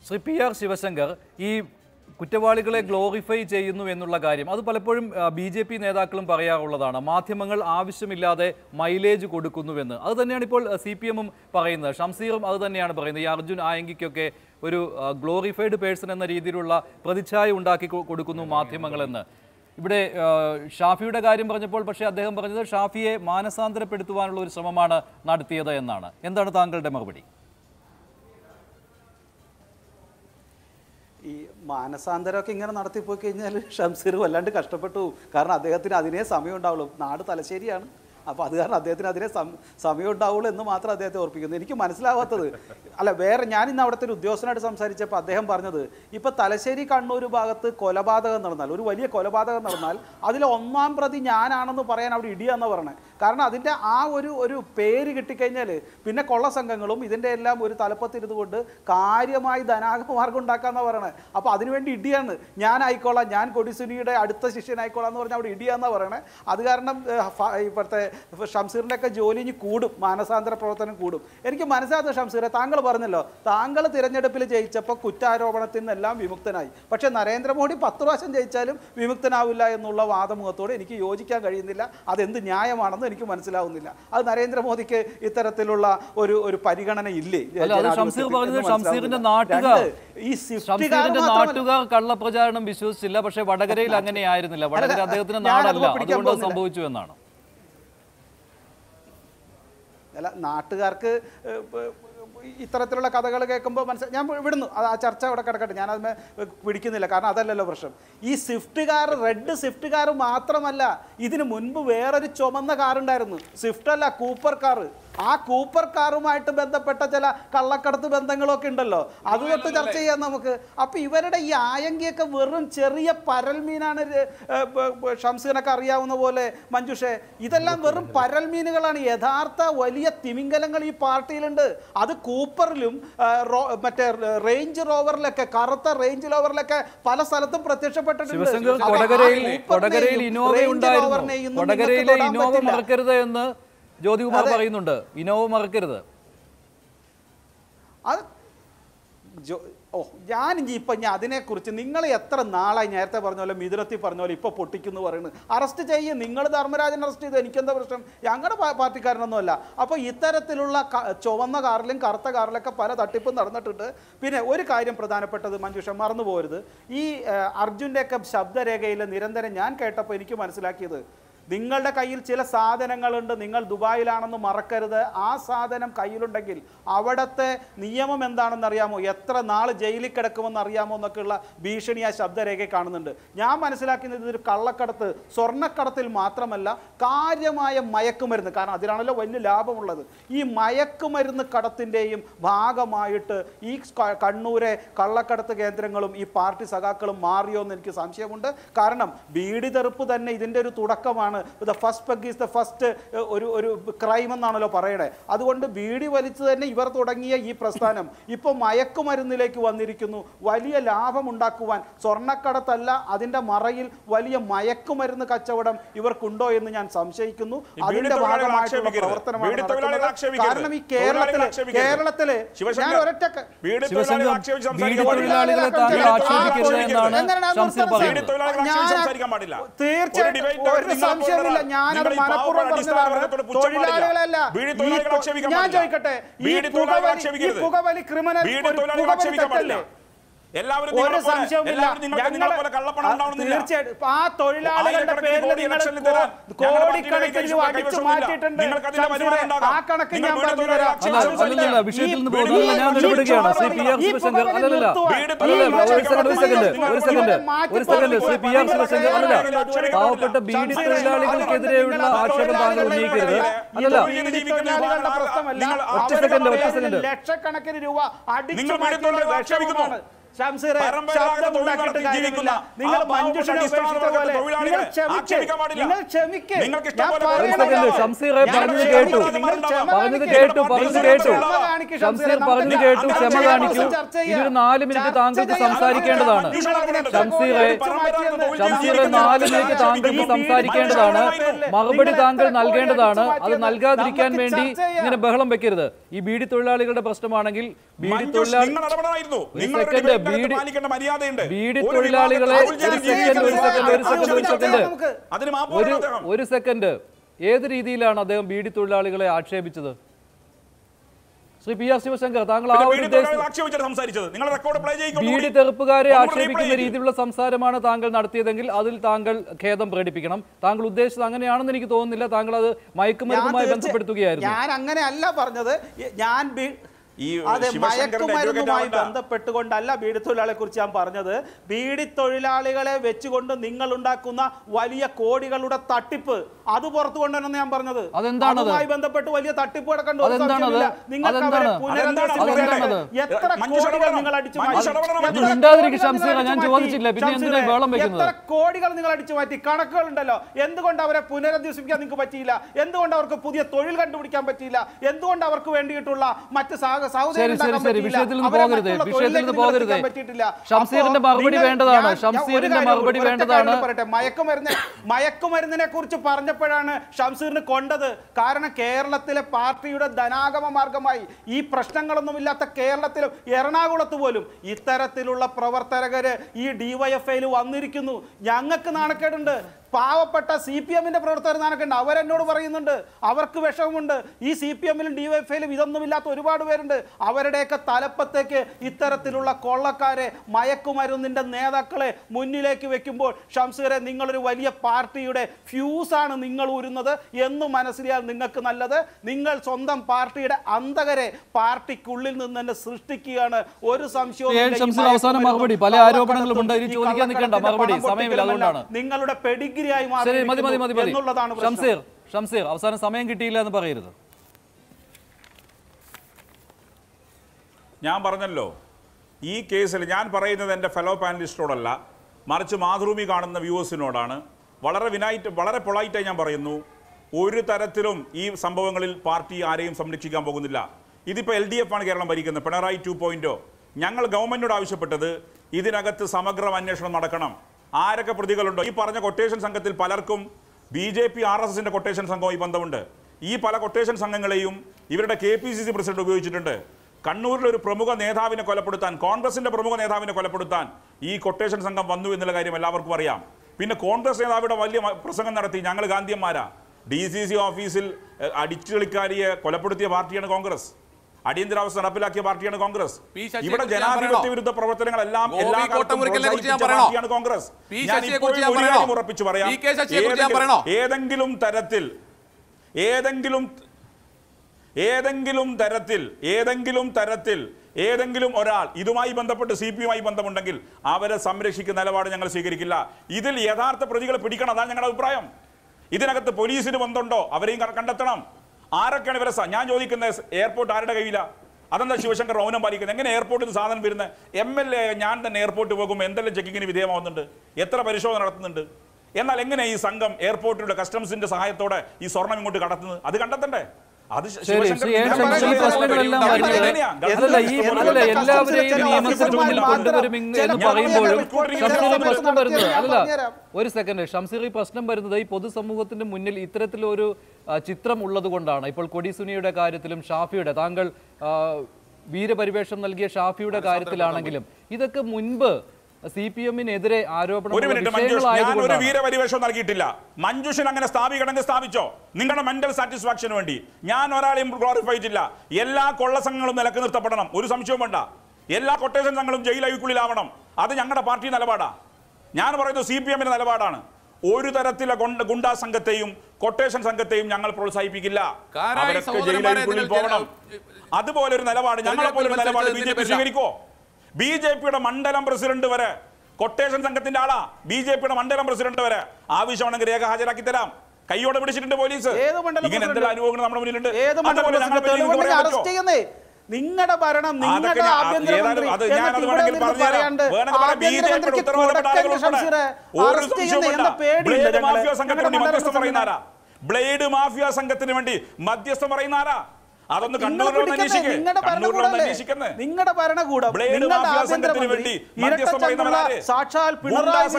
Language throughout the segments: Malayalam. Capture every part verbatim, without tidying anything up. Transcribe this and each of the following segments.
ശ്രീ പി ആർ ശിവശങ്കർ, ഈ കുറ്റവാളികളെ ഗ്ലോറിഫൈ ചെയ്യുന്നു എന്നുള്ള കാര്യം അത് പലപ്പോഴും ബി ജെ പി നേതാക്കളും പറയാറുള്ളതാണ്. മാധ്യമങ്ങൾ ആവശ്യമില്ലാതെ മൈലേജ് കൊടുക്കുന്നുവെന്ന്. അത് തന്നെയാണ് ഇപ്പോൾ സി പി എമ്മും പറയുന്നത്. ഷംസീറും അത് തന്നെയാണ് പറയുന്നത്. ഈ അർജുൻ ആയങ്കിക്കൊക്കെ ഒരു ഗ്ലോറിഫൈഡ് പേഴ്സൺ എന്ന രീതിയിലുള്ള പ്രതിച്ഛായ ഉണ്ടാക്കി കൊടുക്കുന്നു മാധ്യമങ്ങളെന്ന്. ഇവിടെ ഷാഫിയുടെ കാര്യം പറഞ്ഞപ്പോൾ പക്ഷേ അദ്ദേഹം പറഞ്ഞത് ഷാഫിയെ മാനസാന്തരപ്പെടുത്തുവാനുള്ള ഒരു ശ്രമമാണ് നടത്തിയത് എന്നാണ്. എന്താണ് താങ്കളുടെ മറുപടി? ഈ മാനസാന്തരമൊക്കെ ഇങ്ങനെ നടത്തിപ്പോയി കഴിഞ്ഞാൽ ഷംസീർ വല്ലാണ്ട് കഷ്ടപ്പെട്ടു. കാരണം അദ്ദേഹത്തിന് അതിനേ സമയം ഉണ്ടാവുള്ളൂ. നാട് തലശ്ശേരിയാണ്. അപ്പോൾ അത് കാരണം അദ്ദേഹത്തിന് അതിനെ സമയം ഉണ്ടാവുള്ളൂ എന്ന് മാത്രം അദ്ദേഹത്തെ ഓർപ്പിക്കുന്നു. എനിക്ക് മനസ്സിലാവാത്തത് അല്ല വേറെ ഞാൻ ഇന്ന് അവിടുത്തെ ഒരു ഉദ്യോഗസ്ഥനായിട്ട് സംസാരിച്ചപ്പോൾ അദ്ദേഹം പറഞ്ഞത് ഇപ്പോൾ തലശ്ശേരി കണ്ണൂർ ഭാഗത്ത് കൊലപാതകം നടന്നാൽ, ഒരു വലിയ കൊലപാതകം നടന്നാൽ അതിൽ ഒന്നാം പ്രതി ഞാനാണെന്ന് പറയാൻ അവിടെ ഇടിയാന്ന് പറഞ്ഞത്. കാരണം അതിൻ്റെ ആ ഒരു ഒരു പേര് കിട്ടിക്കഴിഞ്ഞാൽ പിന്നെ കൊള്ള സംഘങ്ങളും ഇതിൻ്റെ എല്ലാം ഒരു തലപ്പത്തിരുന്നു കൊണ്ട് കാര്യമായി ധനാഗമാർഗം ഉണ്ടാക്കാമെന്നാണ് പറയണത്. അപ്പോൾ അതിനുവേണ്ടി ഇടിയാണ്. ഞാനായിക്കോളാം, ഞാൻ കൊടിസുനിയുടെ അടുത്ത ശിഷ്യനായിക്കോളാം എന്ന് പറഞ്ഞാൽ അവിടെ ഇടിയാന്നാണ് പറയണത്. അത് കാരണം ഇപ്പോഴത്തെ ഷംസീറിൻ്റെ ഒക്കെ ജോലി ഇനി കൂടും, മാനസാന്തര പ്രവർത്തനം കൂടും. എനിക്ക് മനസ്സിലാത്ത ഷംസീറെ, താങ്കൾ പറഞ്ഞല്ലോ താങ്കൾ തിരഞ്ഞെടുപ്പിൽ ജയിച്ചപ്പോൾ കുറ്റാരോപണത്തിൽ നിന്നെല്ലാം വിമുക്തനായി. പക്ഷേ നരേന്ദ്രമോദി പത്ത് പ്രാവശ്യം ജയിച്ചാലും വിമുക്തനാവില്ല എന്നുള്ള വാദമുഖത്തോട് എനിക്ക് യോജിക്കാൻ കഴിയുന്നില്ല. അതെന്ത് ന്യായമാണെന്ന് എനിക്ക് മനസ്സിലാവുന്നില്ല. അത് നരേന്ദ്രമോദിക്ക് ഇത്തരത്തിലുള്ള ഒരു ഒരു പരിഗണന ഇല്ലേ? നാട്ടുകാർ കള്ളപ്രചാരണം വിശ്വസിച്ചില്ല. പക്ഷേ വടകരയിൽ അങ്ങനെയായിരുന്നില്ല. വടകര അദ്ദേഹത്തിന് നാടല്ല, അതുകൊണ്ട് സംഭവിച്ചു എന്നാണ്. അല്ല, നാട്ടുകാർക്ക് ഇത്തരത്തിലുള്ള കഥകൾ കേൾക്കുമ്പോൾ മനസ്സിലായി. ഞാൻ വിടുന്നു, അത് ആ ചർച്ച അവിടെ കിടക്കട്ടെ, ഞാനതിനെ പിടിക്കുന്നില്ല. കാരണം അതല്ലല്ലോ പ്രശ്നം. ഈ Swift car, red Swift car മാത്രമല്ല, ഇതിന് മുൻപ് വേറൊരു ചുമന്ന കാറുണ്ടായിരുന്നു. സ്വിഫ്റ്റ് അല്ല, കൂപ്പർ കാർ. ആ കൂപ്പർ കാറുമായിട്ട് ബന്ധപ്പെട്ട ചില കള്ളക്കടത്ത് ബന്ധങ്ങളൊക്കെ ഉണ്ടല്ലോ, അത് തൊട്ട് ചർച്ച ചെയ്യാം നമുക്ക്. അപ്പം ഇവരുടെ ഈ ആയങ്കിയൊക്കെ വെറും ചെറിയ പരൽമീനാണ്. ഷംസീറിനൊക്കെ അറിയാവുന്ന പോലെ മഞ്ജുഷേ, ഇതെല്ലാം വെറും പരൽമീനുകളാണ്. യഥാർത്ഥ വലിയ തിമിംഗലങ്ങൾ ഈ പാർട്ടിയിലുണ്ട്. അത് കൂപ്പറിലും മറ്റേ റേഞ്ച് റോവറിലൊക്കെ, കറുത്ത റേഞ്ച് റോവറിലൊക്കെ പല സ്ഥലത്തും പ്രത്യക്ഷപ്പെട്ടിട്ടുണ്ട്. എന്ന് ജ്യോതികുമാർ പറയുന്നുണ്ട്. ഇനോവ മറക്കരുത്. അത് ഓ ഞാൻ ഇനി ഇപ്പം ഞാൻ അതിനെക്കുറിച്ച് നിങ്ങൾ എത്ര നാളായി നേരത്തെ പറഞ്ഞ പോലെ മിഥുനത്തിൽ പറഞ്ഞ പോലെ ഇപ്പോൾ പൊട്ടിക്കുന്നു പറയുന്നത്. അറസ്റ്റ് ചെയ്യും, നിങ്ങൾ ധർമ്മരാജൻ അറസ്റ്റ് ചെയ്ത് എനിക്കെന്താ പ്രശ്നം? ഞങ്ങളുടെ പാർട്ടിക്കാരനൊന്നുമല്ല. അപ്പോൾ ഇത്തരത്തിലുള്ള ചുവന്ന കാറിലും കറുത്ത കാറിലൊക്കെ പല തട്ടിപ്പും നടന്നിട്ടുണ്ട്. പിന്നെ ഒരു കാര്യം പ്രധാനപ്പെട്ടത് മഞ്ജുഷ മറന്നു പോകരുത്. ഈ അർജുൻ്റെയൊക്കെ ശബ്ദരേഖയിൽ നിരന്തരം ഞാൻ കേട്ടപ്പോൾ എനിക്ക് മനസ്സിലാക്കിയത്, നിങ്ങളുടെ കയ്യിൽ ചില സാധനങ്ങളുണ്ട്, നിങ്ങൾ ദുബായിലാണെന്ന് മറക്കരുത്. ആ സാധനം കയ്യിലുണ്ടെങ്കിൽ അവിടുത്തെ നിയമം എന്താണെന്ന് അറിയാമോ, എത്ര നാൾ ജയിലിൽ കിടക്കുമെന്ന് അറിയാമോ എന്നൊക്കെയുള്ള ഭീഷണി ആ ശബ്ദരേഖ കാണുന്നുണ്ട്. ഞാൻ മനസ്സിലാക്കുന്നത് ഇതൊരു കള്ളക്കടത്ത്, സ്വർണ്ണക്കടത്തിൽ മാത്രമല്ല കാര്യമായ മയക്കുമരുന്ന്, കാരണം അതിലാണല്ലോ വലിയ ലാഭമുള്ളത്. ഈ മയക്കുമരുന്ന് കടത്തിൻ്റെയും ഭാഗമായിട്ട് ഈ കണ്ണൂരെ കള്ളക്കടത്ത് കേന്ദ്രങ്ങളും ഈ പാർട്ടി സഖാക്കളും മാറിയോ എന്ന് എനിക്ക് സംശയമുണ്ട്. കാരണം ബീഡി തെറുപ്പ് തന്നെ ഇതിൻ്റെ ഒരു തുടക്കമാണ്. The first peg is the first ഒരു ഒരു ക്രൈം എന്നാണല്ലോ പറയണേ. അതുകൊണ്ട് ബീഡി വലിച്ചു തന്നെ ഇവർ തുടങ്ങിയ ഈ പ്രസ്ഥാനം ഇപ്പോൾ മയക്കുമരുന്നിലേക്ക് വന്നിരിക്കുന്നു. വലിയ ലാഭം ഉണ്ടാക്കുവാൻ സ്വർണ്ണക്കടത്തല്ല, അതിൻ്റെ മറയിൽ വലിയ മയക്കുമരുന്ന് കച്ചവടം ഇവർക്കുണ്ടോ എന്ന് ഞാൻ സംശയിക്കുന്നു. അതിന്റെ ഭാഗമായിട്ടുള്ള പ്രവർത്തനമാണ് നടക്കുന്നത്. കാരണം ഈ കേരളത്തിലെ കേരളത്തിലെ ഞാൻ ഒരൊറ്റ തീർച്ചയായിട്ടും ഞാനത് മനഃപൂർവ്വം പറഞ്ഞതാണ്. തൊഴിലാളികളല്ല. ഞാൻ ചോദിക്കട്ടെ, ഈ പുകവലി ക്രിമിനൽ തെറ്റല്ലേ? ഒരു സംശയവുമില്ല. തീർച്ചയായിട്ടും ആ തൊഴിലാളികളുടെ പേരിൽ നിങ്ങൾ കോടിക്കണക്കിന് രൂപ അടിച്ചു മാറ്റിയിട്ടുണ്ട്. ആ കണക്ക് ഞാൻ പറഞ്ഞുതരാം. പാവപ്പെട്ട ബീഡി തൊഴിലാളികൾക്കെതിരെയുള്ള ആക്ഷേപം താങ്കൾ ഉന്നയിക്കരുത്. അല്ലല്ല, പ്രശ്നമല്ല. ലക്ഷക്കണക്കിന് രൂപ അടിച്ചു മാറ്റിയ വിഷയമാണ്. ശംസീറെ, ശബ്ദം ഉണ്ടാക്കിയിട്ട് കാര്യമില്ല. നിങ്ങൾ മഞ്ജുഷിനെ ഉപേക്ഷിച്ച പോലെ നിങ്ങൾ ക്ഷമിക്ക്. നിങ്ങൾ ക്ഷമിക്ക്. ഞാൻ പറയുന്നത് ശംസീറെ പറഞ്ഞത് കേട്ടു, പറഞ്ഞത് കേട്ടു, പറഞ്ഞത് കേട്ടു. ശംസീർ പറഞ്ഞത് കേട്ടു, ക്ഷമ കാണിക്കൂ. ഇതൊരു നാല് മിനിറ്റ് താങ്കൾക്ക് സംസാരിക്കേണ്ടതാണ്. ശംസീറെ, ശംസീറെ നാല് മിനിറ്റ് താങ്കൾക്ക് സംസാരിക്കേണ്ടതാണ്. മറുപടി താങ്കൾ നൽകേണ്ടതാണ്. അത് നൽകാതിരിക്കാൻ വേണ്ടി ഇങ്ങനെ ബഹളം വെക്കരുത്. ഈ ബീഡി തൊഴിലാളികളുടെ പ്രശ്നമാണെങ്കിൽ ബീഡി തൊഴിലാളി സെക്കൻഡ് ബീഡി ബീഡി തൊഴിലാളികളെ ഒരു സെക്കൻഡ് ഒരു സെക്കൻഡ് ഒരു സെക്കൻഡ് ഒരു സെക്കൻഡ് ഒരു ഒരു സെക്കൻഡ് ഏത് രീതിയിലാണ് അദ്ദേഹം ബീഡി തൊഴിലാളികളെ ആക്ഷേപിച്ചത്? ശ്രീ പി ആർ ശിവശങ്കർ, താങ്കൾ ആ ഒരു ബീഡി തെറുപ്പുകാരെ ആക്ഷേപിക്കുന്ന രീതിയിലുള്ള സംസാരമാണ് താങ്കൾ നടത്തിയതെങ്കിൽ അതിൽ താങ്കൾ ഖേദം പ്രകടിപ്പിക്കണം. താങ്കൾ ഉദ്ദേശിച്ചത് അങ്ങനെയാണെന്ന് എനിക്ക് തോന്നുന്നില്ല. താങ്കൾ അത് മയക്കുമരുന്നുമായി ബന്ധപ്പെടുത്തുകയായിരുന്നു. ഞാൻ അങ്ങനെയല്ല പറഞ്ഞത്. ഞാൻ അതെ, മയക്കുമരുന്നുമായി ബന്ധപ്പെട്ടുകൊണ്ടല്ല ബീഡി തൊഴിലാളികളെ കുറിച്ച് ഞാൻ പറഞ്ഞത്. ബീഡി തൊഴിലാളികളെ വെച്ചുകൊണ്ട് നിങ്ങൾ ഉണ്ടാക്കുന്ന വലിയ കോടികളുടെ തട്ടിപ്പ് അത് പുറത്തു കൊണ്ടുവരെന്ന് ഞാൻ പറഞ്ഞത്. അതുമായി ബന്ധപ്പെട്ട് വലിയ തട്ടിപ്പ് കിടക്കണ്ട. നിങ്ങൾക്ക് അവരെ പുനരധിവസിപ്പിക്കണ്ടേ? എത്ര കോടികൾ നിങ്ങൾ അടിച്ചു മാറ്റി? എത്ര കോടികൾ നിങ്ങൾ അടിച്ചു മാറ്റി? കണക്കുകൾ ഉണ്ടല്ലോ. എന്തുകൊണ്ട് അവരെ പുനരധിവസിപ്പിക്കാൻ നിങ്ങൾക്ക് പറ്റിയില്ല? എന്തുകൊണ്ട് അവർക്ക് പുതിയ തൊഴിൽ കണ്ടുപിടിക്കാൻ പറ്റിയില്ല? എന്തുകൊണ്ട് അവർക്ക് വേണ്ടിയിട്ടുള്ള മറ്റ് ഷംസീറിന്റെ മറുപടി വേണ്ടതാണ്. ഷംസീറിന്റെ മറുപടി വേണ്ടതാണ്. മയക്കുമരുന്ന് മയക്കുമരുന്നിനെ കുറിച്ച് പറഞ്ഞപ്പോഴാണ് ഷംസീറിന് കൊണ്ടത്. കാരണം കേരളത്തിലെ പാർട്ടിയുടെ ധനാഗമ മാർഗമായി ഈ പ്രശ്നങ്ങളൊന്നുമില്ലാത്ത കേരളത്തിലും എറണാകുളത്ത് പോലും ഇത്തരത്തിലുള്ള പ്രവർത്തകര് ഈ ഡിവൈഎഫ്ഐയിൽ വന്നിരിക്കുന്നു. ഞങ്ങൾക്ക് നാണക്കേടുണ്ട്. പാവപ്പെട്ട സി പി എമ്മിന്റെ പ്രവർത്തകർ നാണക്കേണ്ട. അവരെന്നോട് പറയുന്നുണ്ട് അവർക്ക് വിഷമമുണ്ട്. ഈ സി പി എമ്മിലും ഡിവൈഎഫ്ഐയിലും ഇതൊന്നുമില്ലാത്ത ഒരുപാട് പേരുണ്ട്. അവരുടെയൊക്കെ തലപ്പത്തേക്ക് ഇത്തരത്തിലുള്ള കൊള്ളക്കാരെ മയക്കുമരുന്നിന്റെ നേതാക്കളെ മുന്നിലേക്ക് വെക്കുമ്പോൾ ഷംസീറെ, നിങ്ങളൊരു വലിയ പാർട്ടിയുടെ ഫ്യൂസാണ് നിങ്ങൾ ഊരുന്നത് എന്ന് മനസ്സിലായാൽ നിങ്ങൾക്ക് നല്ലത്. നിങ്ങൾ സ്വന്തം പാർട്ടിയുടെ അന്തകരെ പാർട്ടിക്കുള്ളിൽ നിന്ന് തന്നെ സൃഷ്ടിക്കുകയാണ്. ഒരു സംശയവും അവസാന മറുപടി പല ആരോപണങ്ങളുമുണ്ട്. ചോദിക്കാൻ നിൽക്കേണ്ട, മറുപടി സമയമില്ല. അതുകൊണ്ടാണ് നിങ്ങളുടെ പെടി ഷംസീർ ഷംസീർ അവസാനം സമയം കിട്ടിയില്ല എന്ന് പറയരുത്. ഞാൻ പറഞ്ഞല്ലോ, ഈ കേസിൽ ഞാൻ പറയുന്നത് എൻ്റെ ഫെലോ പാനലിസ്റ്റോടല്ല, മറിച്ച് മാതൃഭൂമി കാണുന്ന വ്യൂവേഴ്സിനോടാണ്. വളരെ വിനായിട്ട് വളരെ പൊളൈറ്റായി ഞാൻ പറയുന്നു, ഒരു തരത്തിലും ഈ സംഭവങ്ങളിൽ പാർട്ടി ആരെയും സംരക്ഷിക്കാൻ പോകുന്നില്ല. ഇതിപ്പോൾ എൽ ഡി എഫ് ആണ് കേരളം ഭരിക്കുന്നത്, പിണറായി ടു പോയിന്റോ. ഞങ്ങൾ ഗവൺമെന്റിനോട് ആവശ്യപ്പെട്ടത് ഇതിനകത്ത് സമഗ്ര അന്വേഷണം നടക്കണം. ആരൊക്കെ പ്രതികളുണ്ടോ? ഈ പറഞ്ഞ കൊട്ടേഷൻ സംഘത്തിൽ പലർക്കും B J P R S എസിന്റെ കൊട്ടേഷൻ സംഘവുമായി ബന്ധമുണ്ട്. ഈ പല കൊട്ടേഷൻ സംഘങ്ങളെയും ഇവരുടെ K P C C president ഉപയോഗിച്ചിട്ടുണ്ട്. കണ്ണൂരിലെ ഒരു പ്രമുഖ നേതാവിനെ കൊലപ്പെടുത്താൻ, കോൺഗ്രസിന്റെ പ്രമുഖ നേതാവിനെ കൊലപ്പെടുത്താൻ ഈ കൊട്ടേഷൻ സംഘം വന്നു എന്നുള്ള കാര്യം എല്ലാവർക്കും അറിയാം. പിന്നെ കോൺഗ്രസ് നേതാവിടെ വലിയ പ്രസംഗം നടത്തി, ഞങ്ങൾ ഗാന്ധിയന്മാരാ. ഡി സി സി ഓഫീസിൽ അടിച്ചുകളിക്കാരിയെ കൊലപ്പെടുത്തിയ പാർട്ടിയാണ് കോൺഗ്രസ്. അടിയന്തരാവസ്ഥ നടപ്പിലാക്കിയ പാർട്ടിയാണ് കോൺഗ്രസ്. ഇവിടെ ജനാധിപത്യ വിരുദ്ധ പ്രവർത്തനങ്ങളെല്ലാം എല്ലാ പാർട്ടിയാണ് കോൺഗ്രസ്. ഞാൻ ഇപ്പോഴും ഉറപ്പിച്ചു പറയാം, ഏതെങ്കിലും തരത്തിൽ ഏതെങ്കിലും ഏതെങ്കിലും തരത്തിൽ ഏതെങ്കിലും തരത്തിൽ ഏതെങ്കിലും ഒരാൾ ഇതുമായി ബന്ധപ്പെട്ട് സി പി യുമായി ബന്ധമുണ്ടെങ്കിൽ അവരെ സംരക്ഷിക്കുന്ന നിലപാട് ഞങ്ങൾ സ്വീകരിക്കില്ല. ഇതിൽ യഥാർത്ഥ പ്രതികളെ പിടിക്കണം, അതാണ് ഞങ്ങളുടെ അഭിപ്രായം. ഇതിനകത്ത് പോലീസിന് ബന്ധമുണ്ടോ അവരെയും കണ്ടെത്തണം. ആരൊക്കെയാണ് ഇവരെ? ഞാൻ ചോദിക്കുന്നത്, എയർപോർട്ട് ആരുടെ കയ്യില? അതെന്താ ശിവശങ്കർ മൗനം പാലിക്കുന്നത്? എങ്ങനെ എയർപോർട്ടിൽ നിന്ന് സാധനം വരുന്നത്? എം എൽ എ ഞാൻ തന്നെ എയർപോർട്ടിൽ പോകുമ്പോൾ എന്തെല്ലാം ചെക്കിങ്ങിന് വിധേയമാവുന്നുണ്ട്, എത്ര പരിശോധന നടത്തുന്നുണ്ട്. എന്നാൽ എങ്ങനെ ഈ സംഘം എയർപോർട്ടിലുള്ള കസ്റ്റംസിന്റെ സഹായത്തോടെ ഈ സ്വർണം ഇങ്ങോട്ട് കടത്തുന്നത്? അത് കണ്ടെത്തണ്ടേ? അത് എല്ലാവരെയും നിയമത്തിന് മുന്നിൽ കൊണ്ടുവരും എന്ന് പറയുമ്പോഴും പ്രശ്നം വരുന്നത് അല്ല. ഒരു സെക്കൻഡ് ഷംസീർ, ഈ പ്രശ്നം വരുന്നത് ഈ പൊതുസമൂഹത്തിന്റെ മുന്നിൽ ഇത്തരത്തിലൊരു ചിത്രം ഉള്ളത് കൊണ്ടാണ്. ഇപ്പോൾ കൊടി സുനിയുടെ കാര്യത്തിലും ഷാഫിയുടെ, താങ്കൾ വീരപരിവേഷം നൽകിയ ഷാഫിയുടെ കാര്യത്തിലാണെങ്കിലും ഇതൊക്കെ മുൻപ് സി പി എമ്മിനെതിരെ ആരോപണം. ഒരു വീരപരിവേഷം നൽകിയിട്ടില്ല. മഞ്ജുഷൻ അങ്ങനെ സ്ഥാപിക്കണമെങ്കിൽ സ്ഥാപിച്ചോ, നിങ്ങളുടെ മെന്റൽ സാറ്റിസ്ഫാക്ഷന് വേണ്ടി. ഞാൻ ഒരാളെയും ഗ്ലോറിഫൈ ചെയ്തില്ല. എല്ലാ കൊള്ളസംഘങ്ങളും നിലക്ക് നിർത്തപ്പെടണം, ഒരു സംശയവും വേണ്ട. എല്ലാ കൊട്ടേഷൻ സംഘങ്ങളും ജയിലഴിക്കുള്ളിലാവണം. അത് ഞങ്ങളുടെ പാർട്ടി നിലപാടാ. ഞാൻ പറയുന്നത് സി പി എമ്മിന്റെ നിലപാടാണ്. ഒരു തരത്തിലെ ഗുണ്ടാ സംഘത്തെയും കൊട്ടേഷൻ സംഘത്തെയും ഞങ്ങൾ പ്രോത്സാഹിപ്പിക്കില്ല. അവരൊക്കെ ജയിലഴിക്കുള്ളിൽ പോകണം. അതുപോലെ ഒരു നിലപാട്, ഞങ്ങളെ പോലെ ഒരു നിലപാട് ബി ജെ പി സ്വീകരിക്കോ? ബി ജെ പിയുടെ മണ്ഡലം പ്രസിഡന്റ് വരെ കൊട്ടേഷൻ സംഘത്തിന്റെ ആളാ. ബി ജെ പിയുടെ മണ്ഡലം പ്രസിഡന്റ് വരെ ആവശ്യമാണെങ്കിൽ രേഖ ഹാജരാക്കി തരാം. കൈയോടെ പിടിച്ചിട്ടുണ്ട് പോലീസ്. ഇങ്ങനെ എന്തെല്ലാം അനുഭവങ്ങൾ നമ്മുടെ മുന്നിലുണ്ട്. നിങ്ങളുടെ ഭരണം നിങ്ങളുടെ ആഭ്യന്തരമന്ത്രി ബ്ലേഡ് മാഫിയ സംഘത്തിന് വേണ്ടി മധ്യസ്ഥം പറയുന്നാരാ? അതൊന്ന് കണ്ണൂരിൽ അന്വേഷിക്കേ. നിങ്ങളുടെ ഭരണകൂടം സാക്ഷാൽ പിണറായി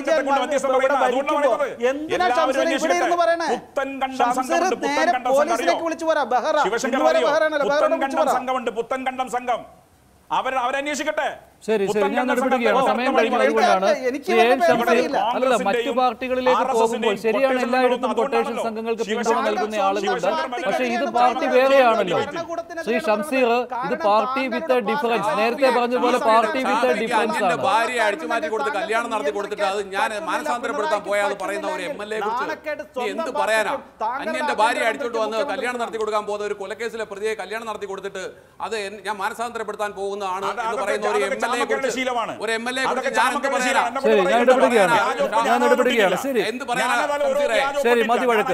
പോലീസിലേക്ക് വിളിച്ചു പോരാ. സംഘമുണ്ട്, പുത്തൻകണ്ടം സംഘം. അവർ അവരന്വേഷിക്കട്ടെ. ശരി ശരി ഞാൻ ഇടപെടുകയാണ്, സമയം കഴിഞ്ഞതുകൊണ്ടാണ്. അല്ലല്ല, മറ്റു പാർട്ടികളിലേക്ക് പോകുമ്പോൾ ശരിയാണ്, എല്ലായിടത്തും കൊട്ടേഷൻ സംഘങ്ങൾക്ക് പിന്തുണ നൽകുന്ന ആളുകളുണ്ട്. പക്ഷേ ഇത് പാർട്ടി വേറെയാണല്ലോ ശ്രീ ഷംസീർ, ഇത് പാർട്ടി വിത്ത് ഡിഫറൻസ്. നേരത്തെ പറഞ്ഞതുപോലെ പാർട്ടി വിത്ത് ഡിഫറൻസ് ആണ്. ഭാര്യയെ അടിച്ചുമാറ്റി കൊടുത്ത് കല്യാണം നടത്തി കൊടുത്തിട്ട് അത് ഞാൻ മാനസാന്തരപ്പെടുത്താൻ പോയാൽ പറയുന്ന ഒരു എം എൽ എ കുറിച്ച് എന്ത് പറയാനാ? അന്യന്റെ ഭാര്യയെ അടിച്ചോട്ട് വന്ന് കല്യാണം നടത്തി കൊടുക്കാൻ പോകുന്ന ഒരു കൊലക്കേസിലെ പ്രതിയെ കല്യാണം നടത്തി കൊടുത്തിട്ട് അത് ഞാൻ മാനസാന്തരപ്പെടുത്താൻ പോകുന്നതാണ് എന്ന് പറയുന്ന ഒരു എം എൽ എ കുറിച്ച് ഒരു എം എൽ എ കുറിച്ച് ഞാൻ എന്ത് പറയാനാ? ശരി ഞാൻ ഇടപെടുകയാണ്, ഞാൻ ഇടപെടുകയാണ്. ശരി എന്ത് പറയാനാ? ശരി മതി വഴക്ക്.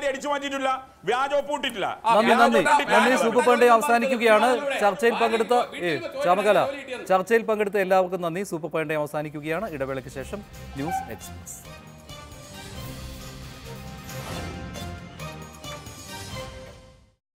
നന്ദി നന്ദി നന്ദി. സൂപ്പർ പണ്ടേ അവസാനിക്കുകയാണ്. ചർച്ചയിൽ പങ്കെടുത്ത ചാമകല ചർച്ചയിൽ പങ്കെടുത്ത എല്ലാവർക്കും നന്ദി. സൂപ്പർ പണ്ടേ അവസാനിക്കുകയാണ്. ഇടവേളയ്ക്ക് ശേഷം ന്യൂസ് എക്സ്പ്രസ്.